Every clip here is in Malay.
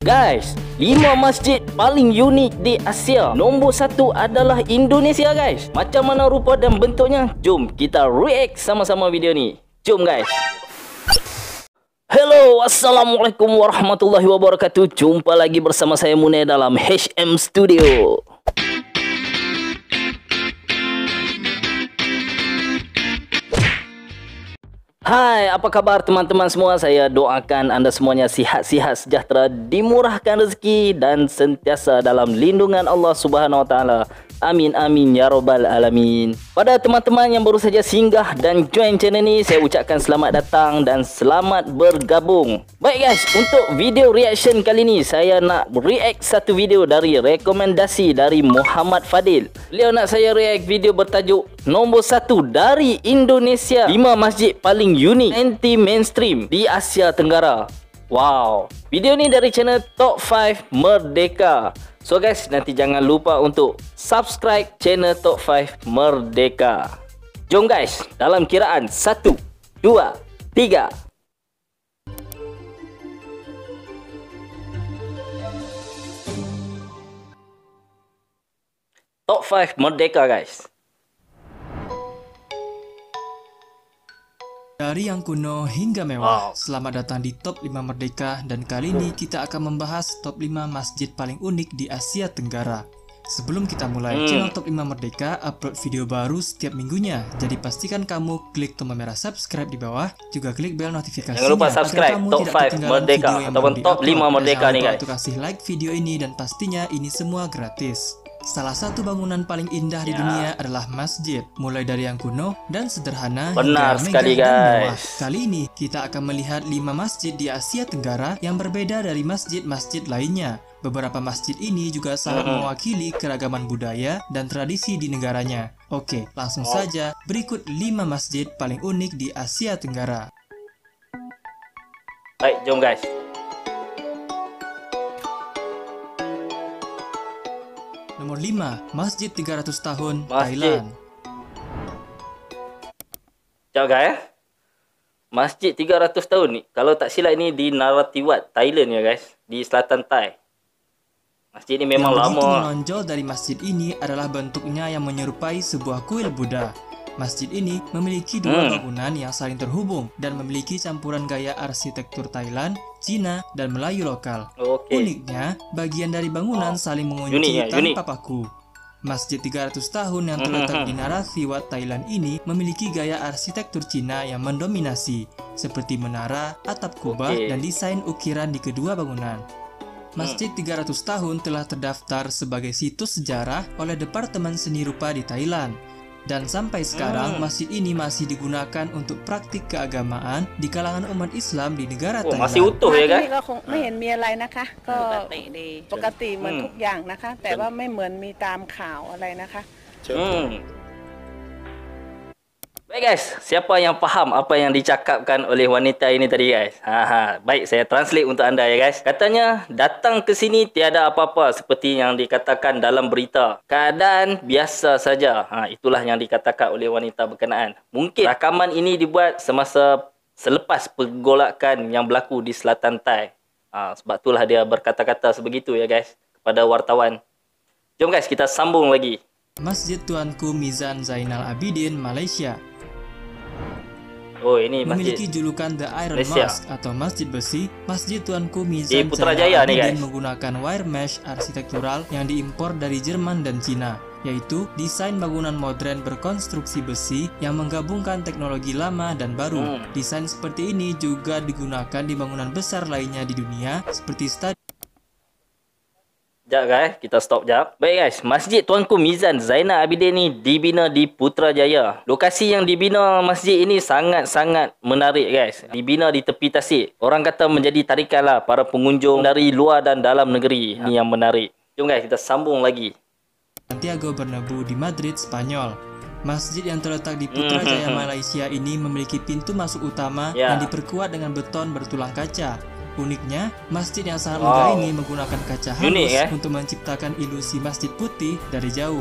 Guys, 5 masjid paling unik di Asia. Nombor 1 adalah Indonesia guys. Macam mana rupa dan bentuknya? Jom kita react sama-sama video ni. Jom guys. Hello, Assalamualaikum warahmatullahi wabarakatuh. Jumpa lagi bersama saya Munir dalam HM Studio. Hai, apa kabar teman-teman semua? Saya doakan anda semuanya sihat-sihat, sejahtera, dimurahkan rezeki dan sentiasa dalam lindungan Allah Subhanahu Wa Taala. Amin amin ya robbal alamin. Pada teman-teman yang baru saja singgah dan join channel ni, saya ucapkan selamat datang dan selamat bergabung. Baik guys, untuk video reaction kali ni saya nak react satu video dari rekomendasi dari Muhammad Fadil. Beliau nak saya react video bertajuk Nombor 1 dari Indonesia, 5 masjid paling unik anti mainstream di Asia Tenggara. Wow, video ni dari channel Top 5 Merdeka. So guys, nanti jangan lupa untuk subscribe channel Top 5 Merdeka. Jom guys, dalam kiraan 1, 2, 3. Top 5 Merdeka guys. Dari yang kuno hingga mewah, selamat datang di Top 5 Merdeka, dan kali ini kita akan membahas Top 5 masjid paling unik di Asia Tenggara. Sebelum kita mulai, channel Top 5 Merdeka upload video baru setiap minggunya, jadi pastikan kamu klik tombol merah subscribe di bawah, juga klik bel notifikasinya. Jangan lupa subscribe Top 5 Merdeka ataupun Top 5 Merdeka nih guys. Untuk kasih like video ini, dan pastinya ini semua gratis. Salah satu bangunan paling indah di dunia adalah masjid, mulai dari yang kuno dan sederhana benar hingga sekali megah dan mewah. guys. Kali ini kita akan melihat 5 masjid di Asia Tenggara yang berbeda dari masjid-masjid lainnya. Beberapa masjid ini juga sangat mewakili keragaman budaya dan tradisi di negaranya. Oke, langsung saja berikut 5 masjid paling unik di Asia Tenggara. Baik, jom guys. Nomor 5, Masjid 300 tahun Masjid. Thailand. Sekejap guys. Masjid 300 tahun ni, kalau tak silap ini di Narathiwat, Thailand ya guys, di selatan Thai. Masjid ni memang yang begitu lama. menonjol dari masjid ini adalah bentuknya yang menyerupai sebuah kuil Buddha. Masjid ini memiliki dua bangunan yang saling terhubung dan memiliki campuran gaya arsitektur Thailand, Cina, dan Melayu lokal. Uniknya, bagian dari bangunan saling mengunci tanpa paku. Masjid 300 tahun yang terletak di Narathiwat, Thailand ini memiliki gaya arsitektur Cina yang mendominasi, seperti menara, atap kubah, dan desain ukiran di kedua bangunan. Masjid 300 tahun telah terdaftar sebagai situs sejarah oleh Departemen Seni Rupa di Thailand. Dan sampai sekarang masjid ini masih digunakan untuk praktik keagamaan di kalangan umat Islam di negara Thailand. Masih utuh ya guys. ก็คงไม่เห็นมีอะไรนะคะก็ปกติเหมือนทุกอย่างนะคะแต่ว่าไม่เหมือนมีตามข่าวอะไรนะคะ Baik guys, siapa yang faham apa yang dicakapkan oleh wanita ini tadi guys? Baik, saya translate untuk anda ya guys. Katanya, datang ke sini tiada apa-apa seperti yang dikatakan dalam berita. Keadaan biasa saja. Itulah yang dikatakan oleh wanita berkenaan. Mungkin rakaman ini dibuat selepas pergolakan yang berlaku di selatan Thai. Sebab itulah dia berkata-kata sebegitu ya guys kepada wartawan. Jom guys, kita sambung lagi. Masjid Tuanku Mizan Zainal Abidin, Malaysia. Oh, ini masjid memiliki julukan The Iron Malaysia. Mosque atau Masjid Besi. Masjid Tuanku Mizan Di Putrajaya Zainal nih, Abidin guys. menggunakan wire mesh arsitektural yang diimpor dari Jerman dan Cina, yaitu desain bangunan modern berkonstruksi besi yang menggabungkan teknologi lama dan baru. Desain seperti ini juga digunakan di bangunan besar lainnya di dunia seperti stadion. Sekejap guys, kita stop sekejap. Baik guys, Masjid Tuanku Mizan Zainal Abidin ni dibina di Putrajaya. Lokasi yang dibina masjid ini sangat-sangat menarik guys. Dibina di tepi tasik. Orang kata menjadi tarikan lah para pengunjung dari luar dan dalam negeri. Ini yang menarik. Jom guys, kita sambung lagi. Santiago Bernabeu di Madrid, Spanyol. Masjid yang terletak di Putrajaya, Malaysia ini memiliki pintu masuk utama yang diperkuat dengan beton bertulang kaca. Uniknya, masjid yang sangat megah ini menggunakan kaca halus untuk menciptakan ilusi masjid putih dari jauh.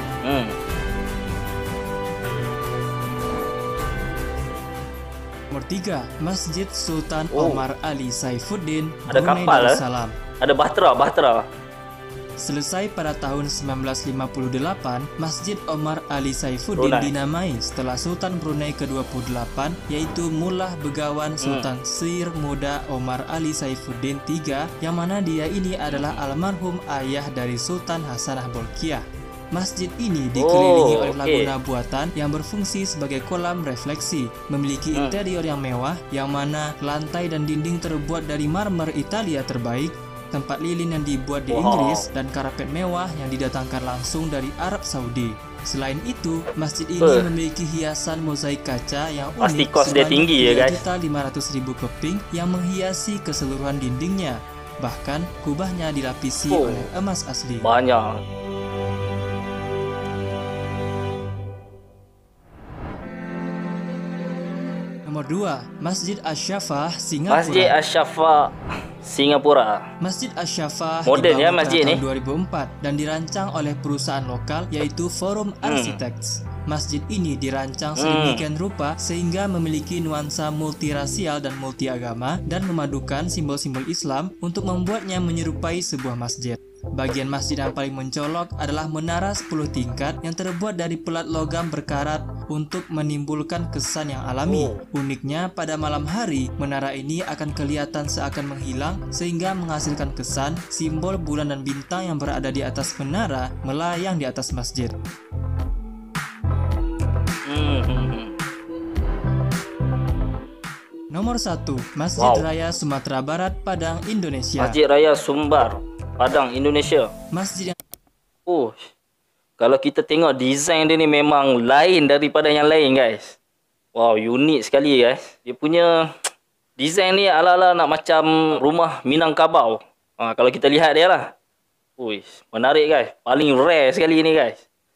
Nomor ketiga, Masjid Sultan Omar Ali Saifuddin, Ada Brunei kapal, Darussalam. Ada bahtera. Selesai pada tahun 1958, Masjid Omar Ali Saifuddin dinamai setelah Sultan Brunei ke-28, yaitu Mullah Begawan Sultan Sir Muda Omar Ali Saifuddin III, yang mana dia ini adalah almarhum ayah dari Sultan Hasanah Bolkiah. Masjid ini dikelilingi oleh laguna buatan yang berfungsi sebagai kolam refleksi, memiliki interior yang mewah, yang mana lantai dan dinding terbuat dari marmer Italia terbaik, tempat lilin yang dibuat di Inggris, dan karpet mewah yang didatangkan langsung dari Arab Saudi. Selain itu, masjid ini memiliki hiasan mozaik kaca yang unik sebanyak 3.500.000 keping yang menghiasi keseluruhan dindingnya. Bahkan, kubahnya dilapisi oleh emas asli. Banyak. Nomor 2, Masjid Asy-Syafa, Singapura. Masjid Asy-Syafa, Singapura. Masjid Asy-Syafa Modern ya dibangun masjid pada ni. tahun 2004 dan dirancang oleh perusahaan lokal yaitu Forum Architects. Masjid ini dirancang sedemikian rupa sehingga memiliki nuansa multirasial dan multiagama dan memadukan simbol-simbol Islam untuk membuatnya menyerupai sebuah masjid. Bagian masjid yang paling mencolok adalah menara 10 tingkat yang terbuat dari pelat logam berkarat untuk menimbulkan kesan yang alami. Uniknya, pada malam hari, menara ini akan kelihatan seakan menghilang sehingga menghasilkan kesan simbol bulan dan bintang yang berada di atas menara melayang di atas masjid. Nomor 1, Masjid Raya Sumatera Barat, Padang, Indonesia. Masjid Raya Sumbar, Padang, Indonesia. Masjid yang kalau kita tengok desain dia ni memang lain daripada yang lain, guys. Wow, unik sekali, guys. Dia punya desain ni ala-ala nak macam rumah Minangkabau. Kalau kita lihat dia lah. Menarik, guys. Paling rare sekali ni, guys.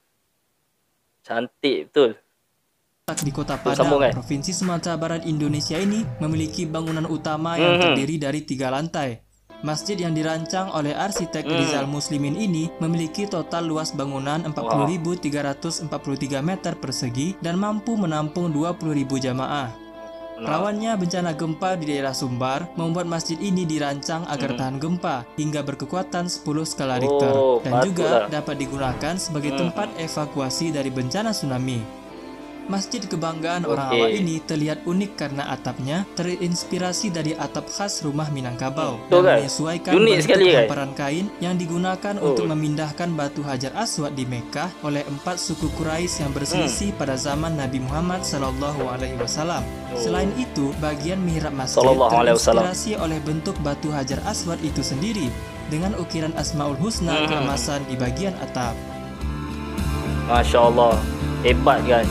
Cantik betul. Di Kota Padang, Provinsi Sumatera Barat, Indonesia ini memiliki bangunan utama yang terdiri dari 3 lantai. Masjid yang dirancang oleh arsitek Rizal Muslimin ini memiliki total luas bangunan 40.343 meter persegi dan mampu menampung 20.000 jamaah. Rawannya bencana gempa di daerah Sumbar membuat masjid ini dirancang agar tahan gempa hingga berkekuatan 10 skala Richter dan juga dapat digunakan sebagai tempat evakuasi dari bencana tsunami. Masjid kebanggaan orang awak ini terlihat unik karena atapnya terinspirasi dari atap khas rumah Minangkabau dan menyesuaikan bentuk hamparan kain yang digunakan untuk memindahkan batu Hajar Aswad di Mekkah oleh 4 suku Quraisy yang berselisih pada zaman Nabi Muhammad SAW. Selain itu, bagian mihrab masjid terinspirasi oleh bentuk batu Hajar Aswad itu sendiri dengan ukiran Asmaul Husna keemasan di bagian atap. Masya Allah, hebat, guys.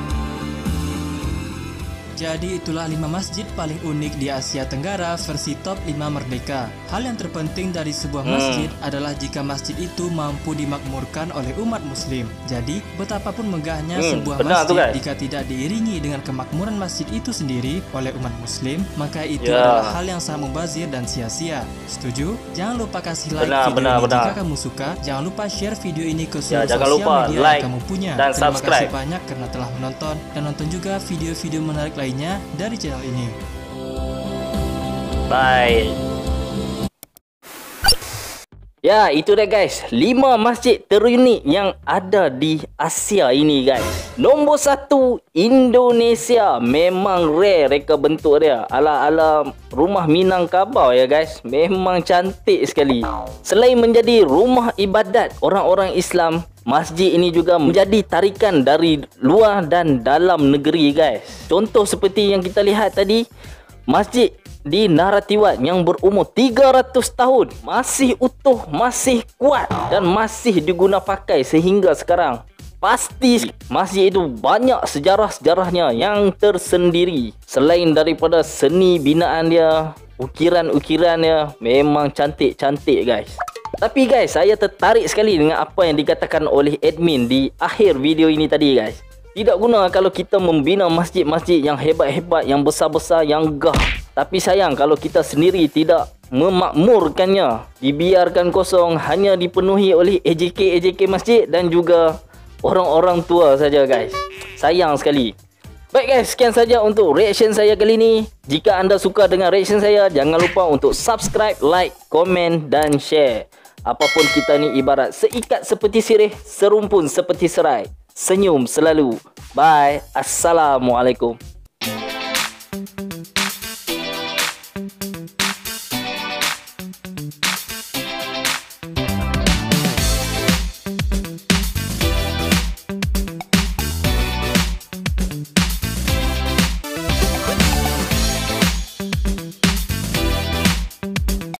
Jadi itulah 5 masjid paling unik di Asia Tenggara versi top 5 merdeka. Hal yang terpenting dari sebuah masjid adalah jika masjid itu mampu dimakmurkan oleh umat muslim. Jadi betapapun megahnya sebuah masjid jika tidak diiringi dengan kemakmuran masjid itu sendiri oleh umat muslim, maka itu adalah hal yang sangat mubazir dan sia-sia. Setuju? Jangan lupa kasih like video ini jika kamu suka. Jangan lupa share video ini ke seluruh sosial media yang kamu punya. Dan Terima kasih banyak karena telah menonton dan nonton juga video-video menarik lainnya dari channel ini. Bye. Ya, itu dah, guys. 5 masjid terunik yang ada di Asia ini, guys. Nombor 1, Indonesia. Memang rare reka bentuk dia. Ala-ala rumah Minangkabau ya, guys. Memang cantik sekali. Selain menjadi rumah ibadat orang-orang Islam, masjid ini juga menjadi tarikan dari luar dan dalam negeri, guys. Contoh seperti yang kita lihat tadi, masjid di Naratiwat yang berumur 300 tahun masih utuh, masih kuat dan masih diguna pakai sehingga sekarang. Pasti masjid itu banyak sejarah-sejarahnya yang tersendiri. Selain daripada seni binaan dia, ukiran-ukirannya memang cantik-cantik, guys. Tapi guys, saya tertarik sekali dengan apa yang dikatakan oleh admin di akhir video ini tadi, guys. Tidak guna kalau kita membina masjid-masjid yang hebat-hebat, yang besar-besar, yang gah. Tapi sayang kalau kita sendiri tidak memakmurkannya. Dibiarkan kosong, hanya dipenuhi oleh AJK masjid dan juga orang-orang tua saja, guys. Sayang sekali. Baik guys, sekian saja untuk reaction saya kali ini. Jika anda suka dengan reaction saya, jangan lupa untuk subscribe, like, komen dan share. Apapun kita ni ibarat seikat seperti sirih, serumpun seperti serai. Senyum selalu. Bye. Assalamualaikum.